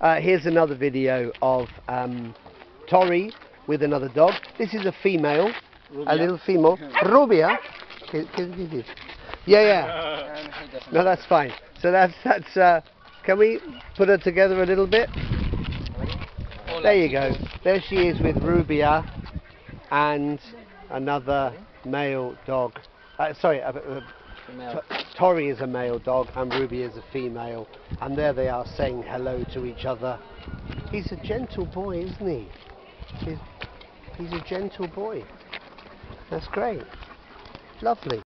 Here's another video of Torri with another dog. This is a female, RUBIA. a little female. RUBIA. Yeah. No, that's fine. So that's. Can we put her together a little bit? There you go. There she is with RUBIA and another male dog. Sorry, Torri is a male dog and RUBIA is a female, and there they are saying hello to each other. He's a gentle boy, isn't he? He's a gentle boy. That's great. Lovely.